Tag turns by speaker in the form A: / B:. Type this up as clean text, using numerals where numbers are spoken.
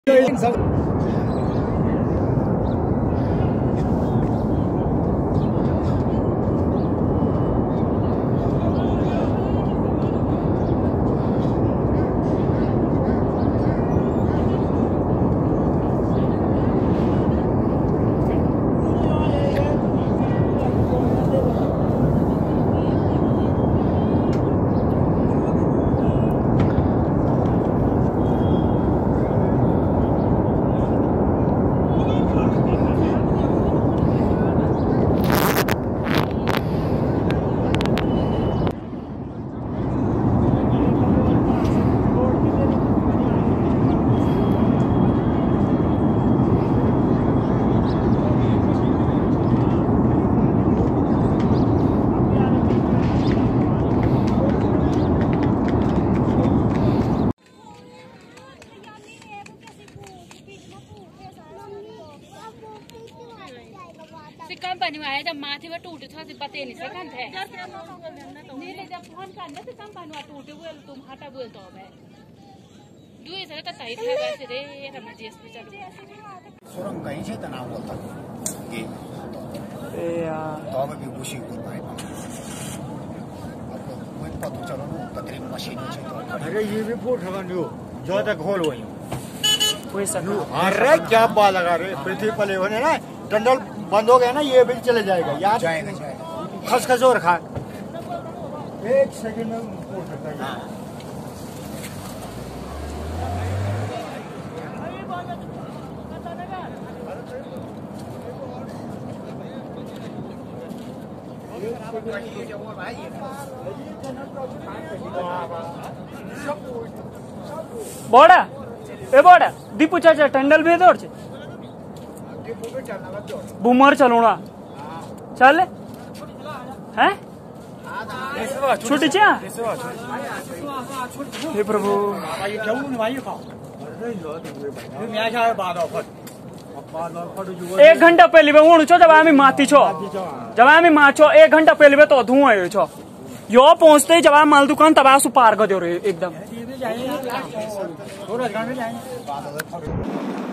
A: सिक्का बनवाया जब माथे में टूटे था बते नहीं सकन थे नहीं ले जब फोन करना तो कम बनवा टूटे बोल तुम हटा बोल तो है दुई सर का सही था वैसे रे हम डीएसपी चलो
B: सुरंग कहीं से तनाव होता ये
C: ए यार
B: तो अब भी खुशी हो पाए अब कोई पता चलो ना तकरीब मशीन से तो
D: अरे ये भी फूट हवन जो जो तक खोल वही
C: कोई सकल
D: अरे क्या बात लगा रहे पृथ्वी पले होने ना टंडल बंद हो गया ना ये भी चले जाएगा यार
B: जाएगा
D: खसखस और खा एक सेकंड में फूट सकता है
C: बोड़ा ए बोड़ा दीपू चाचा टंडल भेद और बुमर चलोना चल हैं छुट्टी चा हे प्रभु एक घंटा पहले ऊँच छो जब आमी माती छो जब आमी माछो 1 घंटा पहले तो धुआं छो यो पहुंचते ही जब आप माल दुकान तब आसू पार कर दो एकदम